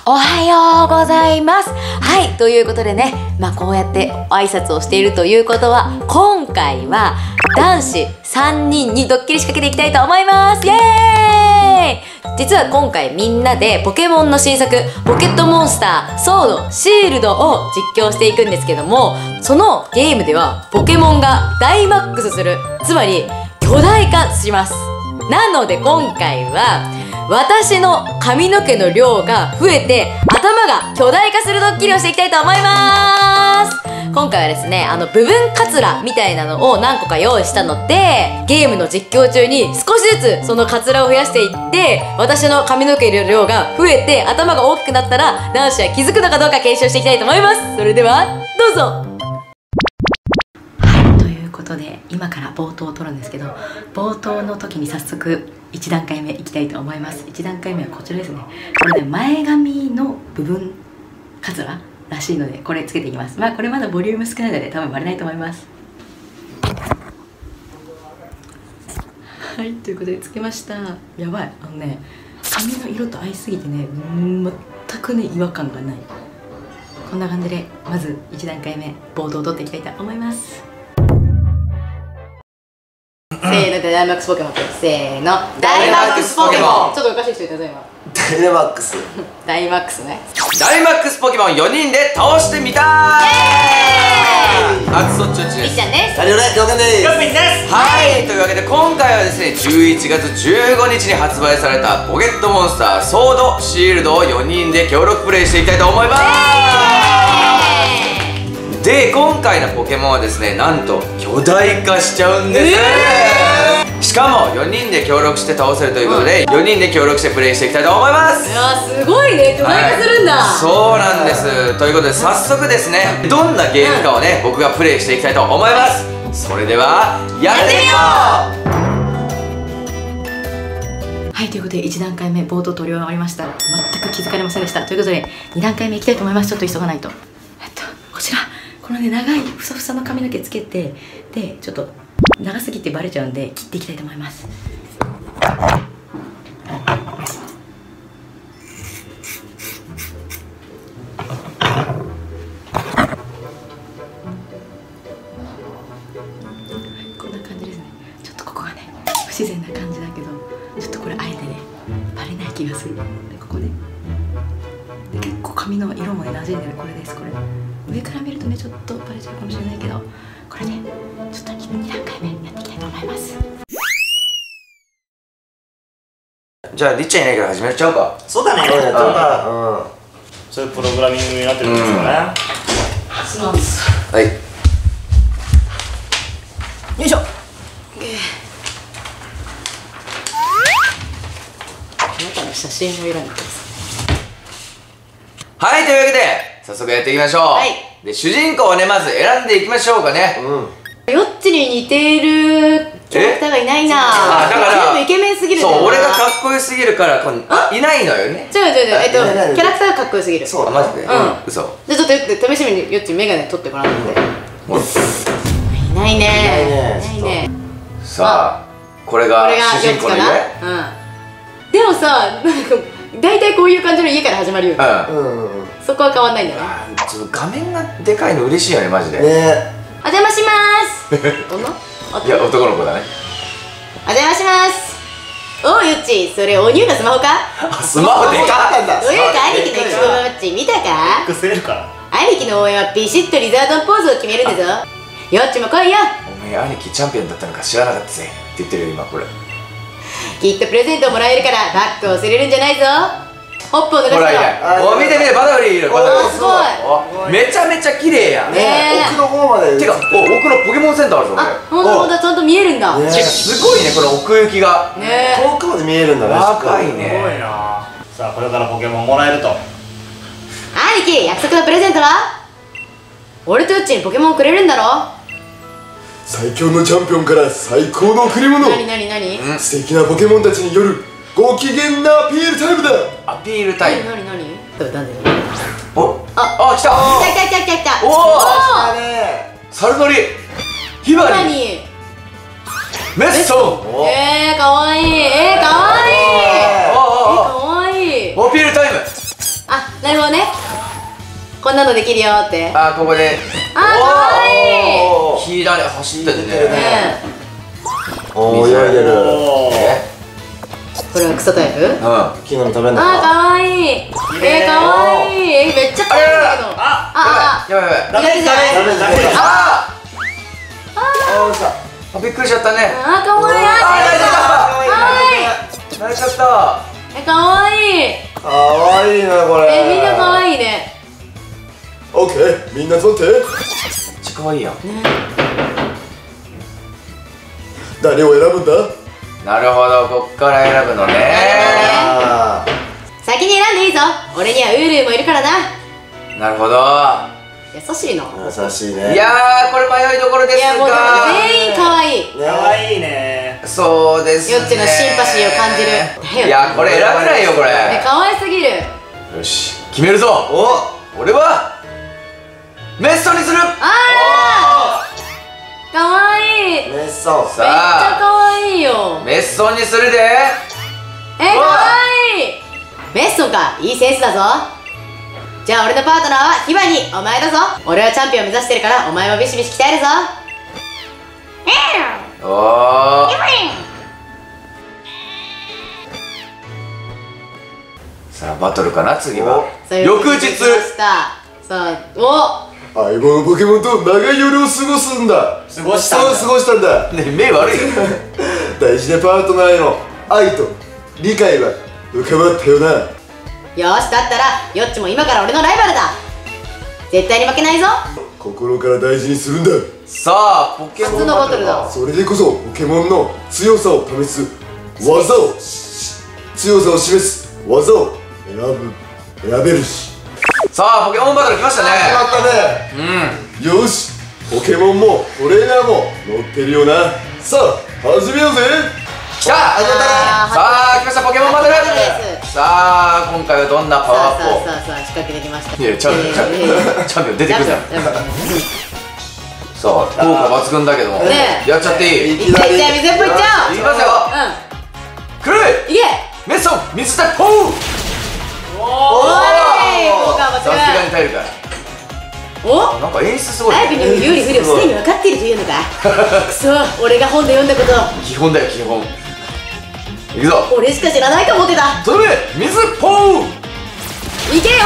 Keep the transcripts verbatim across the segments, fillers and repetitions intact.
おはようございます。はい、ということでね、まあこうやって挨拶をしているということは、今回は男子さんにんにドッキリ仕掛けていきたいと思います。イエーイ！実は今回みんなでポケモンの新作、ポケットモンスター、ソード、シールドを実況していくんですけども、そのゲームではポケモンが大マックスする、つまり巨大化します。なので今回は、私の髪の毛の量が増えて頭が巨大化するドッキリをしていきたいと思います。今回はですね、あの部分カツラみたいなのを何個か用意したので、ゲームの実況中に少しずつそのカツラを増やしていって、私の髪の毛の量が増えて頭が大きくなったら男子は気づくのかどうか検証していきたいと思います。それではどうぞ。はい、ということで今から冒頭を撮るんですけど、冒頭の時に早速いち段階目いきたいと思います。いち段階目はこちらですね。これね、前髪の部分カツラらしいので、これつけていきます。まあこれまだボリューム少ないので多分割れないと思います。はい、ということでつけました。やばい、あのね、髪の色と合いすぎてね、全くね違和感がない。こんな感じでまずいち段階目冒頭を取っていきたいと思います。せーのでダイマックスポケモン。せーのダイマックスポケモン。 ちょっとおかしい人いたぞ今。 ダイマックスダイマックスね。 ダイマックスポケモンよにんで倒してみたー。あつそっちょっちです。 いっちゃんです。 カリオライトです。 ヨッピンです。 はい、というわけで今回はですね、じゅういちがつじゅうごにちに発売されたポケットモンスターソード、シールドをよにんで協力プレイしていきたいと思います。で、今回のポケモンはですね、なんと巨大化しちゃうんです。えー、しかもよにんで協力して倒せるということで、うん、よにんで協力してプレイしていきたいと思います。 いやー、すごいね、巨大化するんだ、はい、 そうなんです。ということで早速ですね、どんなゲームかをね、うん、僕がプレイしていきたいと思います。それではやってみよう。 はい、ということでいち段階目冒頭取り終わりました。全く気づかれませんでした。ということでに段階目いきたいと思います。ちょっと急がないと。えっとこちら、このね、長いふさふさの髪の毛つけて、でちょっと長すぎてバレちゃうんで切っていきたいと思います。こんな感じですね。ちょっとここがね不自然な感じだけど、ちょっとこれあえてねバレない気がする。でここね、で結構髪の色もね馴染んでる。これです。これ上から見るとねちょっとバレちゃうかもしれないけど、これねちょっとに段階目やっていきたいと思います。 じゃありっちゃんいないから始めちゃおうか。 そうだね。うん、そういうプログラミングになってるんですよね。 そうです。 はい、よいしょ。あなたの写真を選んでください。 はい、というわけで早速やっていきましょう。はい、で主人公をねまず選んでいきましょうかね。 うん、ヨッチに似ているキャラクターがいないなあ。だから全部イケメンすぎるんだよな。そう、俺がかっこよすぎるからこんあいないのよね。違う違う違う、えっとキャラクターがかっこよすぎる。そう、あ、マジで。うん、嘘。じゃあちょっと試しにヨッチメガネ取ってごらんって。いないね。いないね。さあ、これが主人公の家。うん。でもさ、なんか大体こういう感じの家から始まるよね。うん。そこは変わんないんだね。 ちょっと画面がでかいの嬉しいよね、マジで。ね。 お邪魔します。女？ いや、男の子だね。 お邪魔します。おう、ゆっち、それお乳のスマホか？ スマホでかいんだ。 どういうか兄貴のイチゴマッチ見たか？兄貴の応援はビシッとリザードンポーズを決めるんだぞ。よっちも来いよ。 おめえ兄貴チャンピオンだったのか知らなかったぜって言ってるよ今これ。 きっとプレゼントもらえるからバッグを忘れるんじゃないぞ。ホップを脱がせろ。 お見て見て、バタフリーいる。 おー、すごい。 めちゃめちゃ綺麗やん。 ね、 奥の方まで。てか、お、奥のポケモンセンターあるぞ。 あ、ほんとほんと、ちゃんと見えるんだ。 すごいね、この奥行きが。ね、遠くまで見えるんだね。若いね。 すごいな。さあ、これからポケモンもらえると。 兄貴、約束のプレゼントは？俺とうちにポケモンくれるんだろ？ 最強のチャンピオンから最高の贈り物。 なになになに？ 素敵なポケモンたちによるご機嫌なアピールタイムだ。 アピールタイム。 なになになに？なんで？ お、あ、あ、来た。 来た来た来た来た。 おお。サルノリ。ヒバリ。メッソン。 えー、かわいい。えー、かわいい。えー、かわいい。 アピールタイム。 あ、 なるほどね。こんなのできるよって。 あー、ここであー、かわいい。 おー左走ってて引いてるね。 ねおー、泳いでる。 おーえこれはクソタイプ。 うん。あキングの食べんのあー、 かかわいい。えー、かわいい。えー、めっちゃかわいいんだけど。 ああやばいやばいやばい。 苦手じゃない。 ダメダメダメあああーさーあ、びっくりしちゃったね。 あー、かわいい。ああー、泣いちゃった。 は泣いちゃった。 い。え、かわいい。 かわいいなこれえ、みんなかわいいね。 オッケー、みんな撮って。 めっちゃ可愛いやん。 誰を選ぶんだ？ なるほど、こっから選ぶのね。 あ先に選んでいいぞ。俺にはウールもいるからな。 なるほど。 優しいの。 ー優しいねいやー、これ迷いどころですいや、もうでもが。 全員かわいい。 かわいいねそうですね。 よっちのシンパシーを感じる。 いや、これ選べないよ、こえ、 れ。 かわいすぎる。 よし、決めるぞ。 お俺はメッソにする。 あー、かわいい。めっメッソちゃさかわいいよあ、。メッソにするで。 え、かわいい。メッソンか、いいセンスだぞ。じゃあ俺のパートナーはヒバニ、お前だぞ。俺はチャンピオン目指してるからお前もビシビシ鍛えるぞ。 おー。さあ、バトルかな、次は。 そういう翌日。 ことにしましたさあ、お相棒のポケモンと長い夜を過ごすんだ。 過ごしたんだそう過ごしたんだ。 ね、目悪いよ。 大事なパートナーへの愛と理解は深まったよな。 よし、だったらヨッチも今から俺のライバルだ。絶対に負けないぞ。 心から大事にするんだ。 さあ、ポケモン初のバトルだ。 それでこそポケモンの強さを試す技を強さを示す技を選ぶ選べるし。 さあ、ポケモンバトル来ましたね。 決まったね。 うん。 よし、ポケモンもトレーナーも乗ってるよな。さあ始めようぜ。 来た。 あーさあ、来ましたポケモンバトル。 初バトルですさあ、今回はどんなパワーアップを。 さあさあさあさあ仕掛けてきました。 いや、チャンピオン、チャンピオン、チャンピオン出てくるじゃん。 チャンピオンさあ、効果抜群だけども。 ねえやっちゃっていい。 いっちゃいっちゃい、水っぽいっちゃいきますよ。 う。 くるうん、いけ。 メッソン水鉄砲。 おーい、効果さすが抜に耐えるか群。お、 なんか演出すごいライブに有利不利をすでに分かっているというのか。くそ、俺が本で読んだこと基本だよ、基本。いくぞ。 俺しか知らないと思ってた。 それ水鉄砲。 いけよ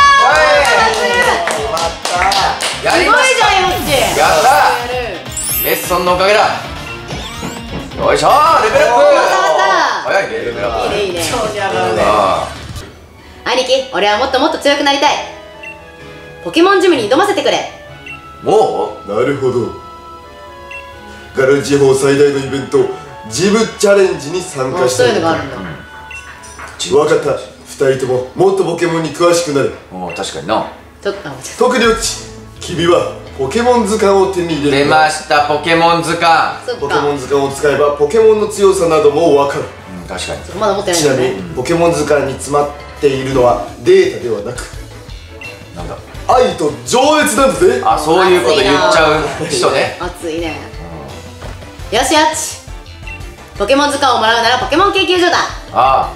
決まったやー。すごいりました。 じゃん、よっち。 やったやる。 メッソンのおかげだ。よいしょー、レベルアップ。 またまた早いね、レベルアップ。 いいね、いいね。 超上がるねあ兄貴、俺はもっともっと強くなりたい。ポケモンジムに挑ませてくれ。 ーもうなるほど。ガル地方最大のイベントジムチャレンジに参加しそうたいいうのがあるんだ。 分かった。二人とももっとポケモンに詳しくなる。 もう確かにな。 ちょっと、あ、ちょっ特にうち君はポケモン図鑑を手に入れ出るんだ。 ました、ポケモン図鑑。 と、そっポケモンか。 図鑑を使えばポケモンの強さなども分かる。 うん、確かに。 まだ持ってないんちなみだね。 にポケモン図鑑に詰まっているのはデータではなくなんだ。 愛と情熱なんだぜ。 あ、そういうこと言っちゃう人ね。 熱いね。よしよし。ポケモン図鑑をもらうならポケモン研究所だ。 あ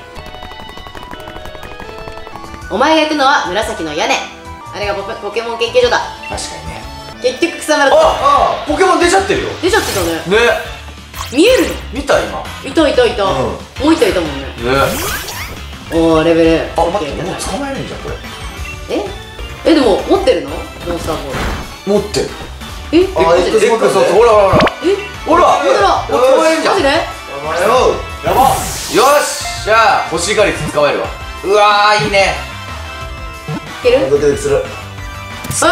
お前が行くのは紫の屋根。あれがポケポケモン研究所だ。 あ、確かにね。 結局草むらだ。 あ、ポケモン出ちゃってるよ。 出ちゃってたね。 ね、 見えるの。 見た今。 いたいたいた。 うんもういたいたもんね。 ね。 おー、レベル。 あ、待って、もう捕まえるんじゃん、これ。 ええ、でも持ってるのモンスターボール。 持ってる。 ええ、 あマジで。 X そうそう、ほらほらほら。 え、 ほらほんとだ。 お捕まえるじゃん。 マジで。 よ頑張れよやばっし、じゃあ、ホシガリ捕まえるわ。うわー、いいね。 いける。 ドキドキする。 おいー。 やったー、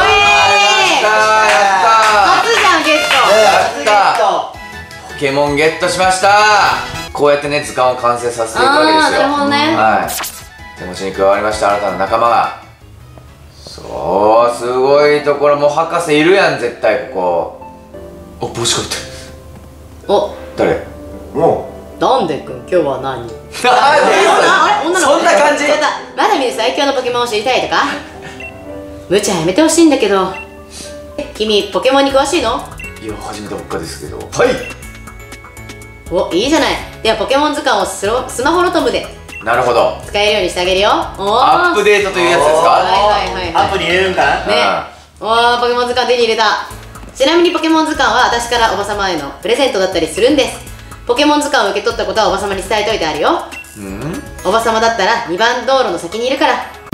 や初じゃん、ゲット。 やったポケモンゲットしました。こうやってね、図鑑を完成させていくわけですよ。 あー、なるほどね。 はい。手持ちに加わりました、新たな仲間が。そう、すごいところ。もう博士いるやん、絶対ここ。あ、帽子かぶってる。 お、 誰？ もダンデ君、今日は何？ なんであれ、女の子。 そんな感じ。 やったまだ見る最強のポケモンを知りたいとか。無茶やめてほしいんだけど。え、君ポケモンに詳しいの？ いや、始めたばっかですけど。はい。 お、いいじゃない。ではポケモン図鑑をスロスマホロトムでなるほど。 使えるようにしてあげるよ。おーアップデートというやつですか。 はいはいはいはいアプリ入れるんかね、おー、ポケモン図鑑手に入れた。ちなみにポケモン図鑑は私からおばさまへのプレゼントだったりするんです。ポケモン図鑑を受け取ったことはおばさまに伝えといてあるよ。 うん。 おばさまだったらにばん道路の先にいるから。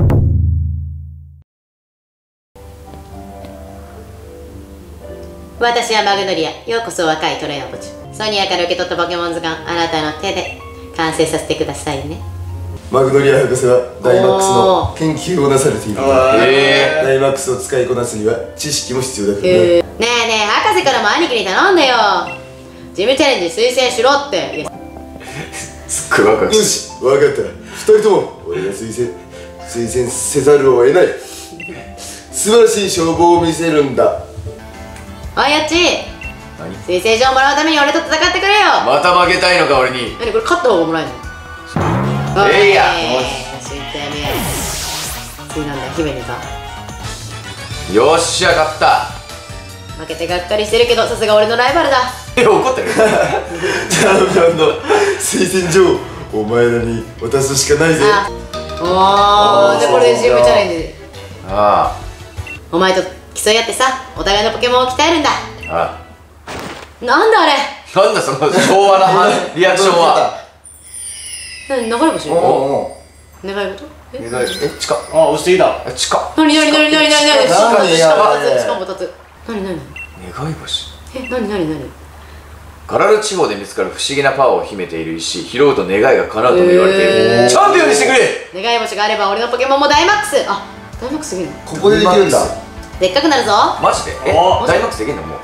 私はマグノリア。ようこそ若いトレアボチュ。ソニアから受け取ったポケモン図鑑、あなたの手で完成させてくださいね。 マグノリア博士はダイマックスの研究をなされている。 へダイマックスを使いこなすには知識も必要だからね。 へーねえねえ、博士からも兄貴に頼んだよ。ジムチャレンジ推薦しろって。いやすっごいワクワクよし、わかった。二人とも俺が推薦推薦せざるを得ない。素晴らしい勝負を見せるんだ。 おい、よっち、 何推薦状をもらうために俺と戦ってくれよ。 また負けたいのか俺に。 何これ、勝った方がもらえるの？ えいやよし、いってみよう。次なんだよ、姫にか。 よっしゃ勝った。 負けてがっかりしてるけど、さすが俺のライバルだ。 え怒ってる。 チャンピオンの推薦状お前らに渡すしかないぜ。 あおー、でこれでジムチャレンジ。 あお前と競い合ってさ、お互いのポケモンを鍛えるんだ。 ああなんだあれ。 なんだその昭和なリアクションは。 何、流れ星？ おうおう。 願い事？えええ近っ。 あ、押していいだ。 え近っ。 何何何何何何何何しかも何立つ、しかも立つ。何何願い星。 え、何何何ガラル地方で見つかる不思議なパワーを秘めている石、拾うと願いが叶うとも言われていへーる。チャンピオンにしてくれ。 願い星があれば俺のポケモンもダイマックス。あ、ダイマックスすげえの。 ここでできるんだ。 でっかくなるぞ。 マジでえおダイマックスできんのもう。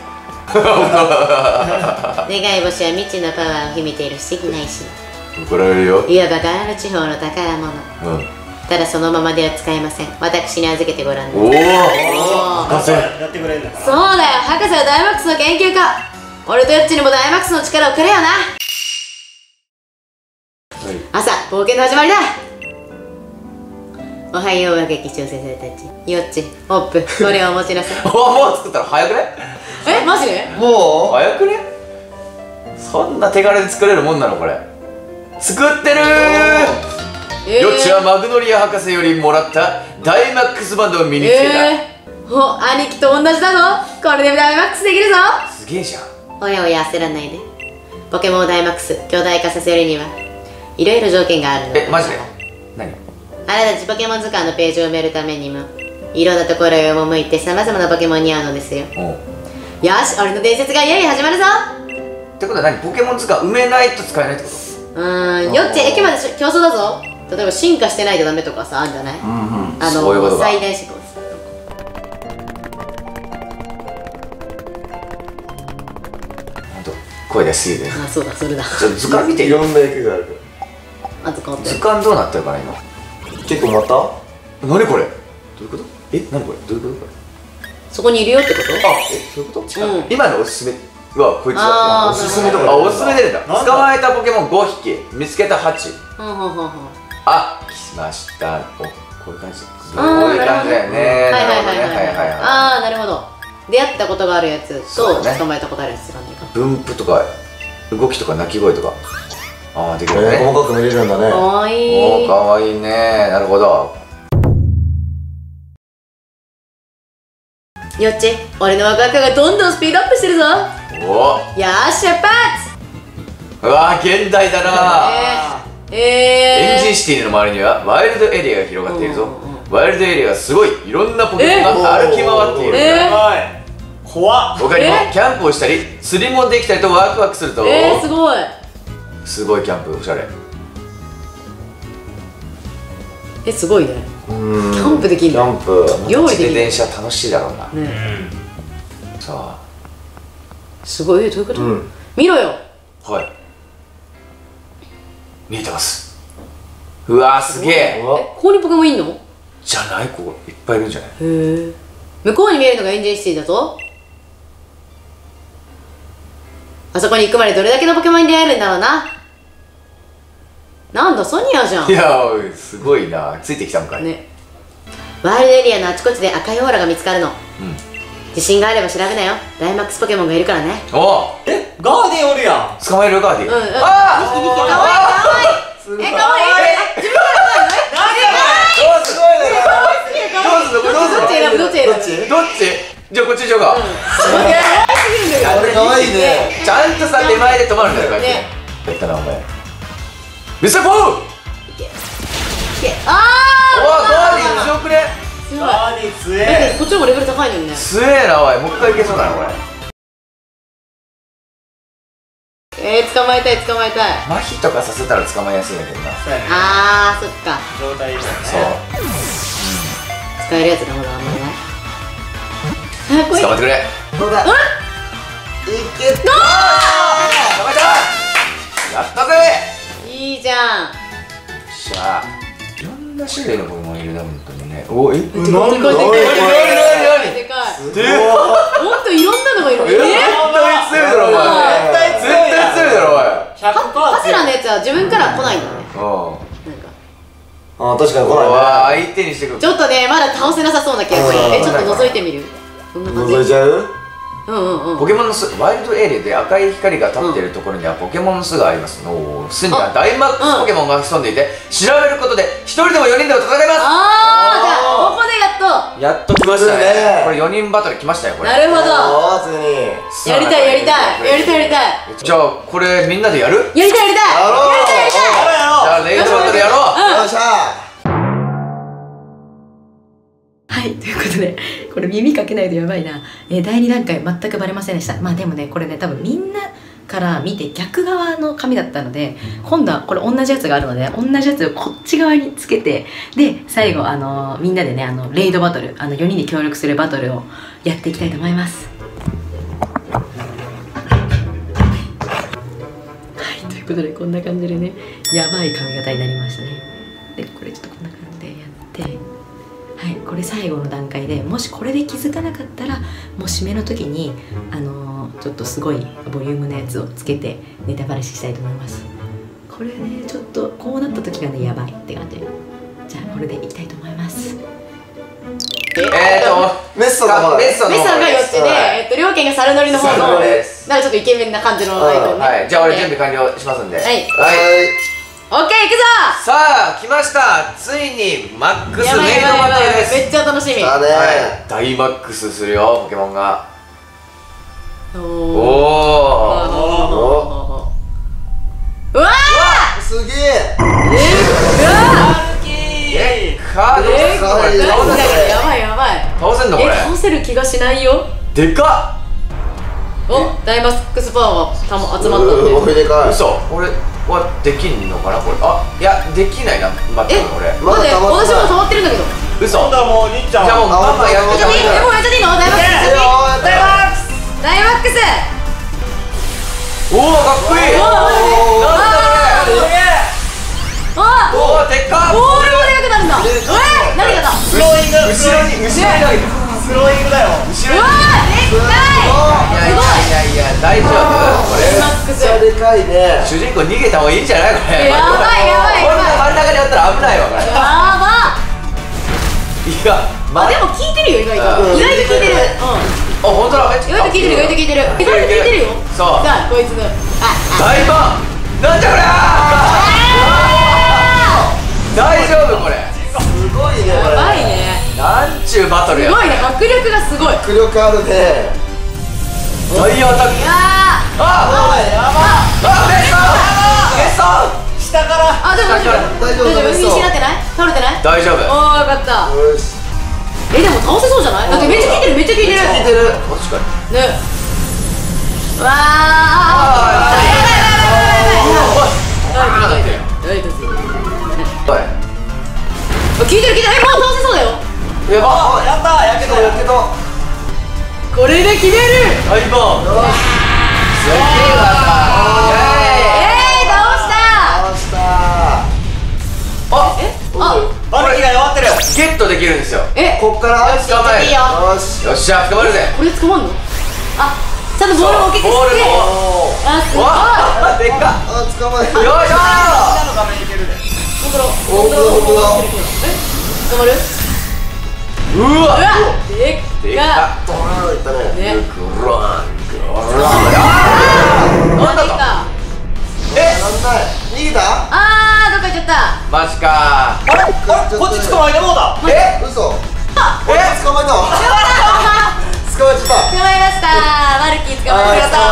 願い星は未知のパワーを秘めている不思議な石。 怒られるよ。 いわばガラル地方の宝物。 うん。 ただそのままでは使えません。私に預けてごらんな。 おお。 おー博士。 やってくれるんだから。 そうだよ、博士はダイマックスの研究家。俺とヨッチにもダイマックスの力をくれよな。朝、冒険の始まりだ。おはよう、若き挑戦者たち。ヨッチ、ホップ、これをお持ちなさい。 おもう作ったら早くね。 え、マジで？ も早くね。そんな手軽で作れるもんなのこれ。作ってるー。 えよっちはマグノリア博士よりもらったダイマックスバンドを身につけた。 えー、お、兄貴と同じだぞ。これでダイマックスできるぞ。 すげえじゃん。 おやおや焦らないで。ポケモンをダイマックス巨大化させるにはいろいろ条件があるのだ。 えマジで何。 あなたたちポケモン図鑑のページを埋めるためにもいろんなところへ赴いてさまざまなポケモンに会うのですよ。 おうよし、俺の伝説がいよいよ始まるぞ。 ってことは何、ポケモン図鑑埋めないと使えないってこと。 うーん、よっち駅まで競争だぞ。例えば進化してないとダメとかさ、あるんじゃない？ うんうんあのそういうことか。 最大志向です。 ほんと声出しすぎて。 あ、そうだ、それだ。 ちょっと図鑑見ていろんな役があるかあと変わって図鑑どうなってるかな今。 ら。結構また何これ。どういうこと。え何これどういうことこれ。 そこにいるよってこと？ あえそういうこと、 うん今のおすすめはこいつだ。 あーおすすめとなるかあおすすめ出るんだ。 なんだ捕まえたポケモンごひき見つけたはち。 ほんほんほんほん。 あ来ましたおこういう感じ。こうあーいう感じだよね。 はいはいはいはいはいなるほどねはいはいはい。 ああ、なるほど。出会ったことがあるやつとそうだね捕まえたことあるやつって感じか。 分布とか動きとか鳴き声とかああできるえー、 ね。 細かく見れるんだね。 かわいい。 おーかわいいね。なるほど。 よっち、俺のワクワクがどんどんスピードアップしてるぞ。 およーし、出発。 うわー現代だな。 えー、えー、 エンジンシティの周りにはワイルドエリアが広がっているぞ。 うんうんうんワイルドエリアがすごいいろんなポケモンが歩き回っている。 えーおい怖っ。 他にもえキャンプをしたり釣りもできたりとワクワクすると、 えー、すごい。 すごいキャンプおしゃれ。 え、すごいね。 うん。 キャンプできんの？ キャンプ。 料理できる。 自転車楽しいだろうな。 ね、 さあすごい。え、どういうこと？ うん。 見ろよ。 はい見えてます。うわーすげえ。 うわえ、ここにポケモンいんの？へじゃないここいっぱいいるんじゃない。 え。向こうに見えるのがエンジンシティだぞ。あそこに行くまでどれだけのポケモンに出会えるんだろうな。なんだ、ソニアじゃん。 いやーすごいな。ついてきたんかい。 ね。ワイルドエリアのあちこちで赤いオーラが見つかるの。 うん自信があれば調べなよ。ダイマックスポケモンがいるからね。 おえ、ガーデンおるやん。 捕まえるよガーディ。 うんうん。 あにひきにひきかわいいかわいい。 すごい。 え、かわいい。自分からどうするどうするどうするどっち選ぶどっち選ぶどっちどっちじゃあこっちにしようか。 これかわいいね。 ちゃんとさ手前で止まるんだよこうやって。 ねやったなお前。ミスターポー。 あうわガーディ強くね。 ーすごい。 バーディー強え。 えこっちもレベル高いのにね。 強えなおい。もう一回いけそうだなこれ。 えー、捕まえたい捕まえたい。 麻痺とかさせたら捕まえやすいんだけどな。 そうやね。 あーそっか。 状態いいよね。 そう使えるやつがまだあんまりない。あ、こいい。 捕まってくれ。 どうだ。いけた。 捕まえた。やったぜ。 いいじゃん。 しゃあいろんな種類のポケモンいるな本当にね。おえでかいでかいでかいでかいでかい。 でもっといろんなのがいる。 ええ絶対強いだろお前。 絶対強い絶対強いだろお前。 ひゃくパーハセラのやつは自分から来ないんだね。 うんなんかあ、確かに来うわないね。 相手にしてくる。 ちょっとねまだ倒せなさそうな気がする。 うんえちょっと覗いてみる。こんな感じ。 覗いちゃう？ うんうんうん。 ポケモンの巣、ワイルドエリアで赤い光が立っているところにはポケモンの巣があります。おー巣にはダイマックスポケモンが潜んでいて、調べることでひとりでもよにんでも戦えまあーじゃあここでやっと。 す。やっと来ましたね来るね。 これよにんバトル来ましたよこれ。 なるほど。 あー、ついに。 やりたいやりたいやりたいやりたいじゃあこれみんなでやる？ やりたいやりたいやろう。 やりたいやりたい。 じゃあレイドバトルやろう。 よっしゃ。 はいということでこれ耳かけないとやばいな、えー、だいに段階全くバレませんでした。まあでもねこれね多分みんなから見て逆側の紙だったので今度はこれ同じやつがあるので同じやつをこっち側につけてで最後あのー、みんなでねあのレイドバトルあのよにんで協力するバトルをやっていきたいと思います。はいということでこんな感じでねやばい髪型になりましたね。でこれちょっとこんな感じでやってはい、これ最後の段階でもしこれで気づかなかったらもう締めの時にあのー、ちょっとすごいボリュームのやつをつけてネタバレししたいと思います。これねちょっとこうなった時がねやばいって感じ。じゃあこれでいきたいと思います。 えーとメッソの方だね。 メッソのメッサンがよっちで、 はいえっと両家が猿乗りの方猿のなんか乗りですちょっとイケメンな感じのアイコンね。 はいじゃあ俺準備完了しますんで。 はいはいオッケー行くぞ。 さあ来ました。ついにマックスやばいレイドやばいやばいバトルです。 めっちゃ楽しみ。 だね。 はい大マックスするよポケモンが。 おーおおおうわすげえ。 ーうわえカードえーかわいいー倒せんのやばいやばい。 倒せんのこれ。 え倒せる気がしないよ。 でかおダイマックスパワーがたも集まったすごので。 っ。 いでかい。 嘘俺はできんのかなこれ。あいやできないなまたえこれ。 ま待ってだ溜まってない私も溜まってるんだけど。 嘘。 今度はもうりっちゃんじゃあもうはママやってやっていい？えもうやっちゃっていいの？ダイマックスやっちゃっていい？ やったよ。 ダイマックス。 おおかっこいい。 おーなんだこれ。 あおおでっか。 ボールもでかくなるんだ。え何がだ？ スローイング後ろに後ろに投げてる。 スローイングだよ。 後ろに。 うわーでっかい。 いやいやいやいや大丈夫これ。 ダイマックス。 めっちゃでかいね。 主人公逃げた方がいいんじゃないこれ。 やばいやばいやばいこんな真ん中にあったら危ないわこれ。 やば。 いやまあでも効いてるよ意外と。 うん意外と効いてる。 あ本当だめっちゃうん。意外と効いてる意外と効いてる。意外と効いてるよ。 そうさあこいつの。あ大パンなんじゃこりゃ大丈夫これ。 すごいねこれ。 やばいね。 なんちゅうバトルや。 すごいね迫力がすごい。 迫力あるね。 大アタック。 いやー。 あやばあメッソメッソ下からあでも大丈夫。 大丈夫大丈夫。 大丈夫必死になってない？倒れてない？ 大丈夫。 おーよかった。 よし。 えでも倒せそうじゃない？だってめっちゃ効いてるめっちゃ効いてる。 聞いてる。 確かに。 ね。わあ。やばいやばいやばいやばいやばい。はいどうぞ。 おいあ効いてる効いてる。えもう倒せそうだよ。 やばやったーやけどやけど。 これで決める。 大パンよし。 すげえわえー倒した。 倒した。 あえあバルキが弱ってる。 ゲットできるんですよ。 えこっから。 よしやっちゃっていいよ。 よし。 よっしゃ捕まるぜ。 これで捕まんの？あちゃんとボールを大きくボールして。 もあすごい。 わあでっか。 あ、捕まえる。 よいしょ下の画面いけるで。 本当だ本当だ本当だ。 え捕まる？ ううわわでっでか。 かドラーンいったね。 ね。 グラングランあなんだかできた。 えなんない。逃げた？ あーどっゃったマジかあれあれこっち捕まえてもうた。 え嘘え捕まえたわ捕まえちゃった捕まえましたマルキー捕まえました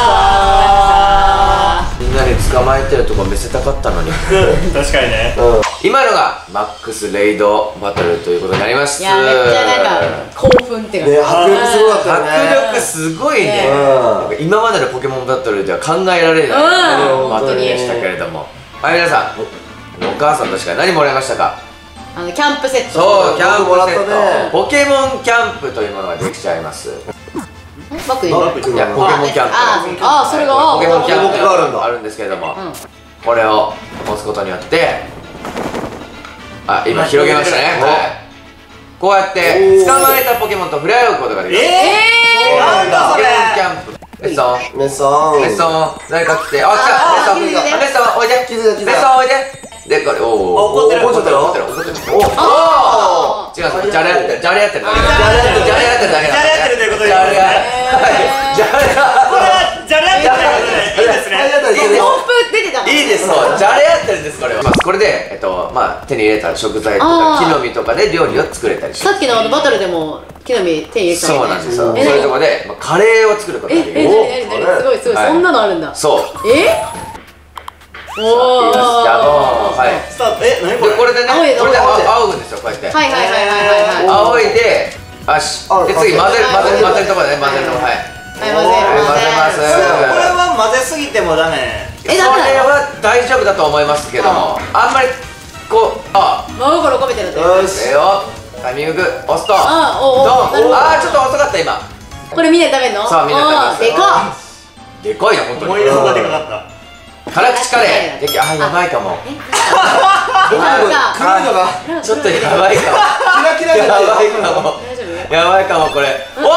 みんなに捕まえてるとこ見せたかったのに確かにね。 今のがマックスレイドバトルということになります。 いやめっちゃなんか興奮っていうかね迫力すごかったよね迫力すごいねねなんか今までのポケモンバトルでは考えられないうんバトルでしたけれども、はい皆さんお母さんたちから何もらいましたか？ あのキャンプセットそうキャンプ僕もらったセッねトポケモンキャンプというものができちゃいます。 バッグいいバッグいやポケモンキャンプああそれがポケモンキャンプポケモンがあるんだがあるんですけれども、 うんこれを押すことによってあ今広げましたね、はい、こうやって捕まえたポケモンと触れ合うことができる。 ええー、なんだそれ。 ポケモンキャンプメッソンメッソンメッソン誰か来てあ来あたメッソン気づいてメッソンおいで気づいた気づいたメッソンおいででこれおお怒ってる怒ってる怒ってる怒ってるおあ違うそれじゃれやってるじゃれやってるだけだあじゃれやってるだけだじゃれやってるということでじゃれやじゃれこれはじゃれやってるということでいいですね。 ー音符出てたのいいですそうじゃれやってるんですこれはまあこれでえっとまあ手に入れた食材とあーか木の実とかで料理を作れたりしますさっきのあのバトルでも木の実手に入れてたそうなんですよそうえいうところでまあカレーを作ることができるええ何何何すごいすごいはいそんなのあるんだそうえおおじゃあもうはいスタート。え、何これ。 でこれでね青いこれで青いあ仰ぐんですよこうやってはいはいはいはいはいはい仰いでよしあで次混ぜるあ混ぜる混ぜるところでね混ぜるとこはいはい混ぜはい混ぜます混ぜこれは混ぜすぎてもダメ。 えそれダメなのは大丈夫だと思いますけどもあんまりこうあ真心込めてるんだよよしえよタイミング押すとあおおドンなるほどあーちょっと遅かった今これみんなで食べんのそうみんなで食べますでかっでかいな本当に思いのほうがでかかった。 辛口カレーできあーやばいかもえなんか黒いのがなんかちょっとやばいかもキラキラじゃやばいないかも大丈夫やばいかもこれお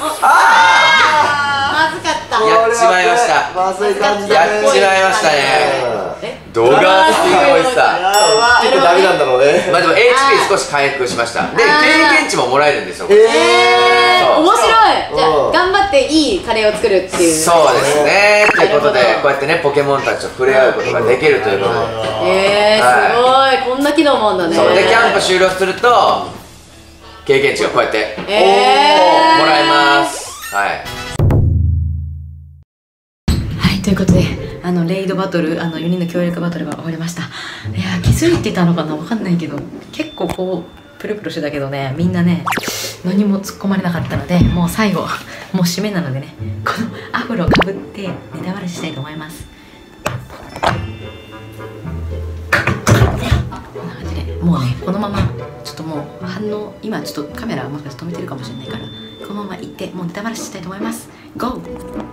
あまずかったやっちまいましたまずい感じやだねっちまいましたねえ動画好きが多いさやばちょっとダメなんだろうねまあでも エイチピー 少し回復しましたであー経験値ももらえるんですよこれえーそう面白いじゃうんあ頑張っていいカレーを作るっていうそうですねということでなるほどこうやってねポケモンたちと触れ合うことができるということでえーすごいこんな機能もあんだねそうでキャンプ終了すると経験値がこうやってえーもらえますはいはいということであのレイドバトルあのよにんの協力バトルが終わりましたいやー気づいてたのかなわかんないけど結構こうプルプルしてたけどねみんなね何も突っ込まれなかったのでもう最後もう締めなのでねこのアフロかぶってネタバレしたいと思いますこんな感じでもうねこのままちょっともう反応今ちょっとカメラもしかして止めてるかもしれないからこのまま行ってもうネタバレしたいと思います ゴー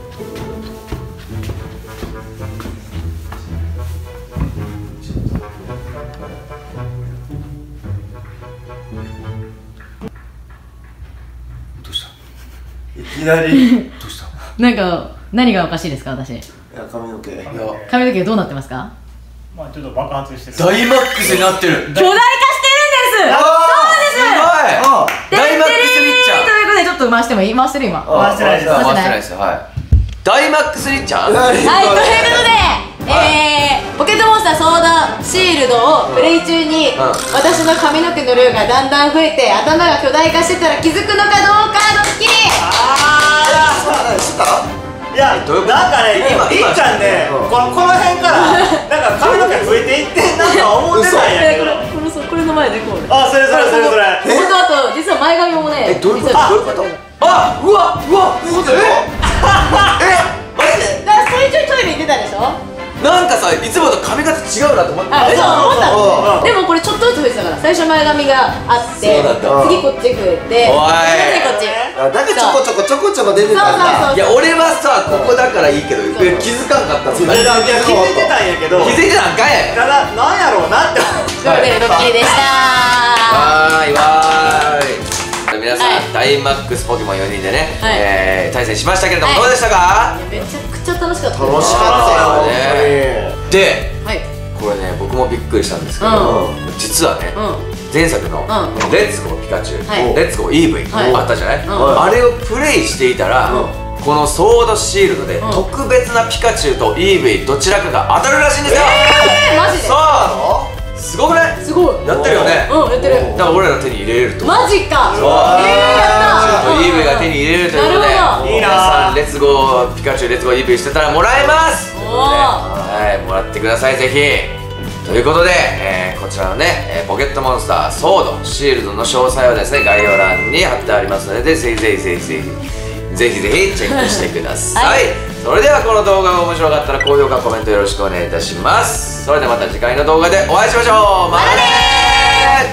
いきなりどうしたなんか何がおかしいですか私いや髪の毛いや髪の毛どうなってますかまあちょっと爆発してる。 大マックスになってる巨大化してるんですすごいあ大マックスリッチャーということでちょっと回してもいい回してる今は回してないです。 回してないですよはい大マックスリッチャーいということでえー、ポケットモンスターソーダシールドをプレイ中に、 うん私の髪の毛の量がだんだん増えて頭が巨大化してたら気づくのかどうかドッキリああ知ったーいや、 どういうことなんかね、 今いっちゃんね、 うんこのこの辺からなんか髪の毛増えていってんなとは思ってたんやけど。 このこれの前でこうあ、それそれそれそれ。 本当あと実は前髪もねえどういうこと実はどういうことあうわうわそうだよマジでだから最初にトイレ行ってたでしょなんかさいつもと髪型違うなと思ってあ、そう思ったのうんでもこれちょっとずつ増えてたから最初前髪があってそうなんだ次こっち増えておい次こっちあだからちょこちょこちょこちょこ出てそうたんだそうそういや俺はさここだからいいけどそう気づかんかったもんいやいや気づいてたんやけど、 気づいてたんかいただなんやろうなって思って。 ということでドッキリでしたわーいわーい皆さん、 はいダイマックスポケモンよにんでね、 はいえー対戦しましたけれども、 はいどうでしたか？ めちゃくちゃ楽しかったです楽しかったよね本ではいこれね僕もびっくりしたんですけど、 う実はね、 う前作のうん 「レッツゴーピカチュウ」 はいレッツゴーイーブイ」 はいあったじゃない、 うんあれをプレイしていたら、 うこのソードシールドで特別なピカチュウとイーブイどちらかが当たるらしいんですよ。 えー、マジで？ さあすごくない？ すごい。 やってるよね。 うん、やってる。 だから俺らの手に入れれると。 マジか。 そう。 えー、やったー。 イーブイが手に入れれるということで、 なるほど。 いいな皆さんレッツゴーピカチュウレッツゴーイーブイしてたらもらえます。ということで、 おー。 はい、もらってくださいぜひ。ということで、えーこちらのね、えーポケットモンスターソードシールドの詳細はですね概要欄に貼ってありますので、ぜひぜひぜひぜひぜひぜひチェックしてください、 はい、 それではこの動画が面白かったら高評価コメントよろしくお願いいたします。それではまた次回の動画でお会いしましょう。またねー。